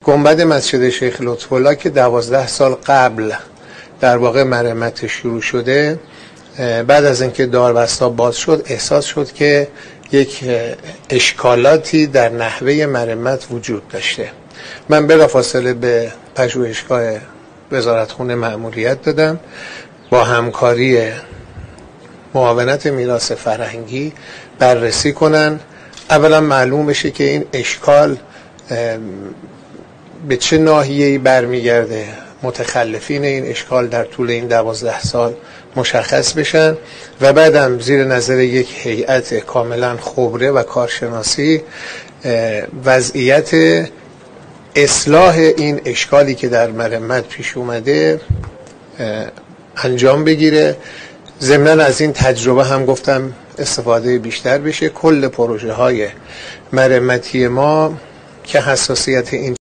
گنبد مسجد شیخ لطف‌الله که 12 سال قبل در واقع مرمت شروع شده، بعد از اینکه داربسته باز شد احساس شد که یک اشکالاتی در نحوه مرمت وجود داشته. من بلافاصله به پژوهشگاه وزارتخونه مأموریت دادم با همکاری معاونت میراث فرهنگی بررسی کنن. اولا معلوم بشه که این اشکال به چه ناحیه‌ای برمیگرده، متخلفین این اشکال در طول این 12 سال مشخص بشن و بعدم زیر نظر یک هیئت کاملا خبره و کارشناسی وضعیت اصلاح این اشکالی که در مرمت پیش اومده انجام بگیره. ضمناً از این تجربه هم گفتم استفاده بیشتر بشه. کل پروژه های مرمتی ما که حساسیت این